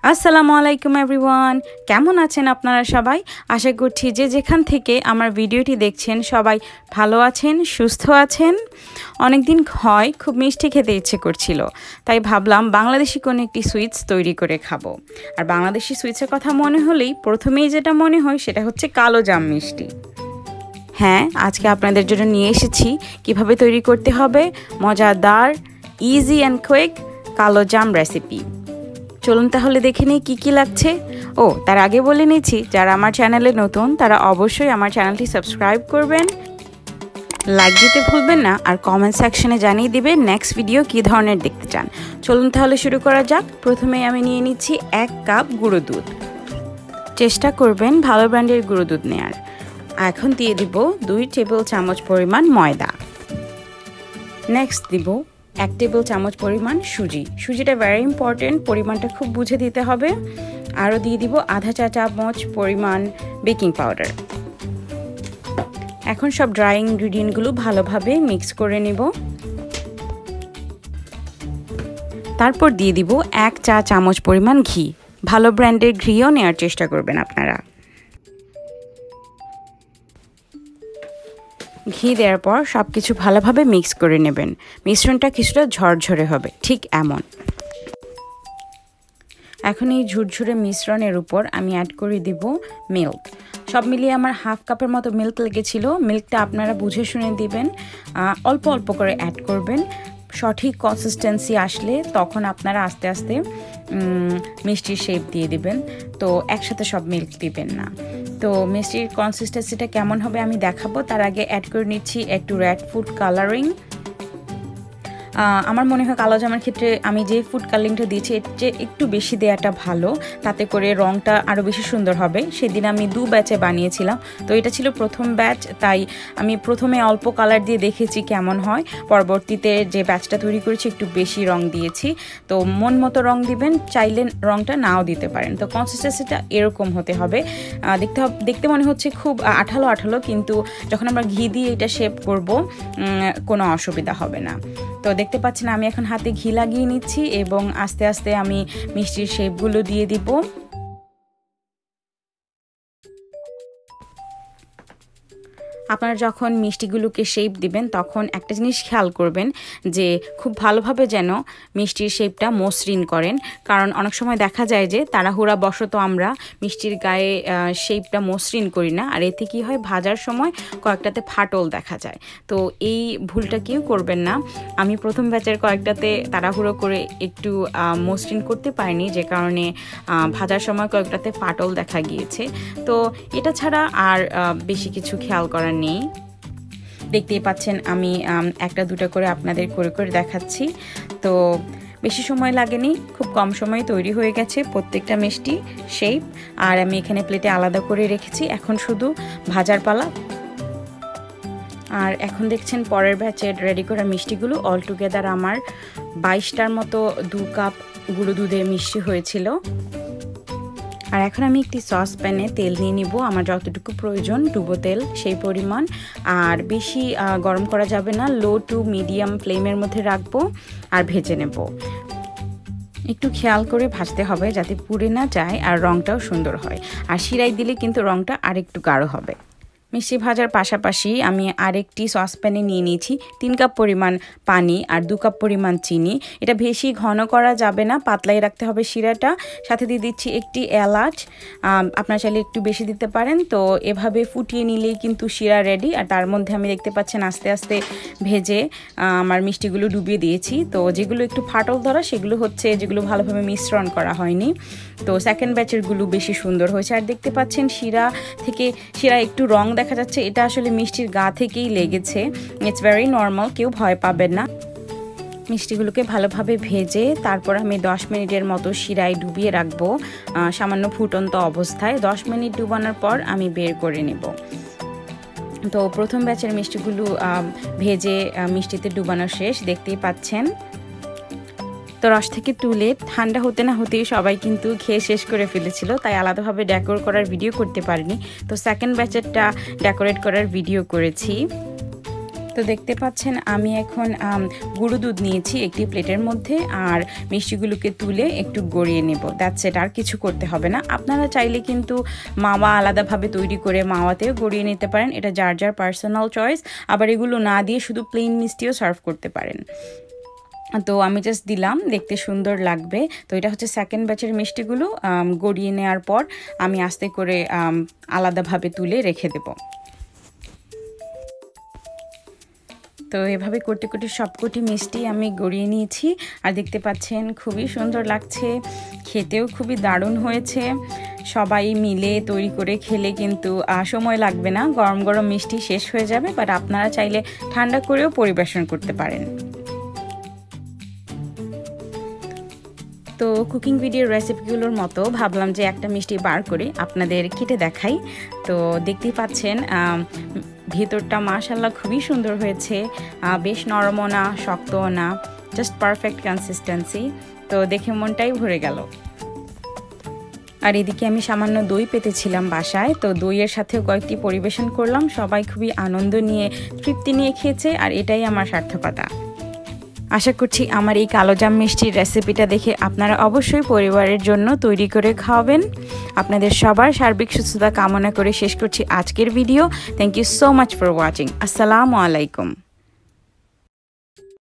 আসসালামু আলাইকুম এভরিওয়ান, কেমন আছেন আপনারা সবাই? আশা করছি যে যেখান থেকে আমার ভিডিওটি দেখছেন সবাই ভালো আছেন, সুস্থ আছেন। অনেক দিন হয় খুব মিষ্টি খেতে ইচ্ছে করছিল, তাই ভাবলাম বাংলাদেশি কোনো একটি সুইটস তৈরি করে খাবো। আর বাংলাদেশি সুইটসের কথা মনে হলেই প্রথমেই যেটা মনে হয় সেটা হচ্ছে কালোজাম মিষ্টি। হ্যাঁ, আজকে আপনাদের জন্য নিয়ে এসেছি কিভাবে তৈরি করতে হবে মজাদার, easy and quick kalojam recipe. চলুন তাহলে দেখে নিই কী কী লাগছে। তার আগে বলে নিচ্ছি, যারা আমার চ্যানেলে নতুন তারা অবশ্যই আমার চ্যানেলটি সাবস্ক্রাইব করবেন, লাইক দিতে ভুলবেন না, আর কমেন্ট সেকশনে জানিয়ে দিবেন নেক্সট ভিডিও কী ধরনের দেখতে চান। চলুন তাহলে শুরু করা যাক। প্রথমে আমি নিয়ে নিচ্ছি 1 কাপ গুঁড়ো দুধ। চেষ্টা করবেন ভালো ব্র্যান্ডের গুঁড়ো দুধ নেয়ার। এখন দিয়ে দিব 2 টেবিল চামচ পরিমাণ ময়দা। নেক্সট দিব 1 টেবিল চামচ পরিমাণ সুজি। সুজিটা ভেরি ইম্পর্টেন্ট, পরিমাণটা খুব বুঝে দিতে হবে। আরও দিয়ে দিব আধা চা চামচ পরিমাণ বেকিং পাউডার। এখন সব ড্রাই ইনগ্রিডিয়েন্টগুলো ভালোভাবে মিক্স করে নিব। তারপর দিয়ে দিব 1 চা চামচ পরিমাণ ঘি। ভালো ব্র্যান্ডের ঘিও নেওয়ার চেষ্টা করবেন আপনারা। ঘি দেওয়ার পর সব কিছু ভালোভাবে মিক্স করে নেবেন। মিশ্রণটা কিছুটা ঝরঝরে হবে, ঠিক এমন। এখন এই ঝুরঝুরে মিশ্রণের উপর আমি অ্যাড করে দিব মিল্ক। সব মিলিয়ে আমার হাফ কাপের মতো মিল্ক লেগেছিল। মিল্কটা আপনারা বুঝে শুনে দিবেন, অল্প অল্প করে অ্যাড করবেন। সঠিক কনসিস্টেন্সি আসলে তখন আপনারা আস্তে আস্তে মিষ্টির শেপ দিয়ে দিবেন, তো একসাথে সব মিল্ক দিবেন না। তো মিষ্টির কনসিস্টেন্সিটা কেমন হবে আমি দেখাবো। তার আগে অ্যাড করে নিচ্ছি একটু রেড ফুড কালারিং। আমার মনে হয় কালোজামের ক্ষেত্রে আমি যে ফুড কালারিংটা দিয়েছি এর চেয়ে একটু বেশি দেওয়াটা ভালো, তাতে করে রঙটা আরও বেশি সুন্দর হবে। সেদিন আমি 2 ব্যাচে বানিয়েছিলাম, তো এটা ছিল প্রথম ব্যাচ, তাই আমি প্রথমে অল্প কালার দিয়ে দেখেছি কেমন হয়। পরবর্তীতে যে ব্যাচটা তৈরি করেছি একটু বেশি রং দিয়েছি। তো মন মতো রং দিবেন, চাইলে রংটা নাও দিতে পারেন। তো কনসিস্টেন্সিটা এরকম হতে হবে। দেখতে মনে হচ্ছে খুব আঠালো আঠালো, কিন্তু যখন আমরা ঘি দিয়ে এটা শেপ করব কোনো অসুবিধা হবে না। তো দেখতে পাচ্ছেন আমি এখন হাতে ঘি লাগিয়ে নিচ্ছি এবং আস্তে আস্তে আমি মিষ্টির শেপগুলো দিয়ে দিব। আপনারা যখন মিষ্টিগুলোকে শেপ দিবেন তখন একটা জিনিস খেয়াল করবেন যে খুব ভালোভাবে যেন মিষ্টির শেপটা মসৃণ করেন, কারণ অনেক সময় দেখা যায় যে তাড়াহুড়া বশত আমরা মিষ্টির গায়ে শেপটা মসৃণ করি না, আর এতে কি হয় ভাজার সময় কয়েকটাতে ফাটল দেখা যায়। তো এই ভুলটা কেউ করবেন না। আমি প্রথম ব্যাচের কয়েকটাতে তাড়াহুড়ো করে একটু মসৃণ করতে পারিনি, যে কারণে ভাজার সময় কয়েকটাতে ফাটল দেখা গিয়েছে। তো এটা ছাড়া আর বেশি কিছু খেয়াল করার নেই। দেখতেই পাচ্ছেন আমি একটা দুটো করে আপনাদের করে করে দেখাচ্ছি। তো বেশি সময় লাগেনি, খুব কম সময়ে তৈরি হয়ে গেছে প্রত্যেকটা মিষ্টি শেপ। আর আমি এখানে প্লেটে আলাদা করে রেখেছি, এখন শুধু ভাজার পালা। আর এখন দেখছেন পরের ব্যাচের রেডি করা মিষ্টিগুলো অল টুগেদার আমার 22টার মতো 2 কাপ গুঁড়ো দুধের মিষ্টি হয়েছিল। আর এখন আমি একটি সসপ্যানে তেল নিয়ে নিব, আমার যতটুকু প্রয়োজন ডুবো তেল সেই পরিমাণ। আর বেশি গরম করা যাবে না, লো টু মিডিয়াম ফ্লেমের মধ্যে রাখবো আর ভেজে নেব। একটু খেয়াল করে ভাজতে হবে যাতে পুড়ে না যায় আর রঙটাও সুন্দর হয়। আর শিরায় দিলে কিন্তু রঙটা আরেকটু গাঢ় হবে। মিষ্টি ভাজার পাশাপাশি আমি আরেকটি সসপ্যানে নিয়ে নিয়েছি 3 কাপ পরিমাণ পানি আর 2 কাপ পরিমাণ চিনি। এটা বেশি ঘন করা যাবে না, পাতলাই রাখতে হবে শিরাটা। সাথে দিয়ে দিচ্ছি একটি এলাচ, আপনারা চাইলে একটু বেশি দিতে পারেন। তো এভাবে ফুটিয়ে নিলেই কিন্তু শিরা রেডি। আর তার মধ্যে আমি দেখতে পাচ্ছেন আস্তে আস্তে ভেজে আমার মিষ্টিগুলো ডুবিয়ে দিয়েছি। তো যেগুলো একটু ফাটল ধরা সেগুলো হচ্ছে যেগুলো ভালোভাবে মিশ্রণ করা হয়নি। তো সেকেন্ড ব্যাচেরগুলো বেশি সুন্দর হয়েছে। আর দেখতে পাচ্ছেন শিরা একটু রং দেখা যাচ্ছে, এটা আসলে মিষ্টির গা থেকেই লেগেছে। ইটস ভেরি নর্মাল, কেউ ভয় পাবেন না। মিষ্টিগুলোকে ভালোভাবে ভেজে তারপর আমি 10 মিনিটের মতো শিরায় ডুবিয়ে রাখবো সামান্য ফুটন্ত অবস্থায়। 10 মিনিট ডুবানোর পর আমি বের করে নেব। তো প্রথম ব্যাচের মিষ্টিগুলো ভেজে মিষ্টিতে ডুবানো শেষ, দেখতেই পাচ্ছেন। তো রস থেকে তুলে ঠান্ডা হতে না হতেই সবাই কিন্তু খেয়ে শেষ করে ফেলেছিল, তাই আলাদাভাবে ডেকোর করার ভিডিও করতে পারিনি। তো সেকেন্ড ব্যাচেরটা ডেকোরেট করার ভিডিও করেছি। তো দেখতে পাচ্ছেন আমি এখন গুঁড়ো দুধ নিয়েছি একটি প্লেটের মধ্যে আর মিষ্টিগুলোকে তুলে একটু গড়িয়ে নেব। দ্যাটস ইট, আর কিছু করতে হবে না। আপনারা চাইলে কিন্তু মাওয়া আলাদাভাবে তৈরি করে মাওয়াতেও গড়িয়ে নিতে পারেন, এটা যার যার পার্সোনাল চয়েস। আবার এগুলো না দিয়ে শুধু প্লেন মিষ্টিও সার্ভ করতে পারেন। তো আমি জাস্ট দিলাম, দেখতে সুন্দর লাগবে। তো এটা হচ্ছে সেকেন্ড ব্যাচের মিষ্টিগুলো গড়িয়ে নেওয়ার পর আমি আস্তে করে আলাদাভাবে তুলে রেখে দেবো। তো এভাবে করতে করতে সবকটি মিষ্টি আমি গড়িয়ে নিয়েছি আর দেখতে পাচ্ছেন খুবই সুন্দর লাগছে, খেতেও খুবই দারুণ হয়েছে। সবাই মিলে তৈরি করে খেলে কিন্তু সময় লাগবে না, গরম গরম মিষ্টি শেষ হয়ে যাবে। বাট আপনারা চাইলে ঠান্ডা করেও পরিবেশন করতে পারেন। তো কুকিং ভিডিওর রেসিপিগুলোর মতো ভাবলাম যে একটা মিষ্টি বার করে আপনাদের কেটে দেখাই। তো দেখতেই পাচ্ছেন ভিতরটা মাশাআল্লাহ খুবই সুন্দর হয়েছে, বেশ নরমও না শক্তও না, জাস্ট পারফেক্ট কনসিস্টেন্সি। তো দেখে মনটাই ভরে গেল। আর এদিকে আমি সামান্য দই পেতেছিলাম বাসায়, তো দইয়ের সাথেও কয়েকটি পরিবেশন করলাম। সবাই খুবই আনন্দ নিয়ে তৃপ্তি নিয়ে খেয়েছে আর এটাই আমার সার্থকতা। আশা করছি আমার এই কালোজাম মিষ্টির রেসিপিটা দেখে আপনারা অবশ্যই পরিবারের জন্য তৈরি করে খাওয়াবেন। আপনাদের সবার সার্বিক সুস্থতা কামনা করে শেষ করছি আজকের video. Thank you so much for watching. আসসালামু আলাইকুম।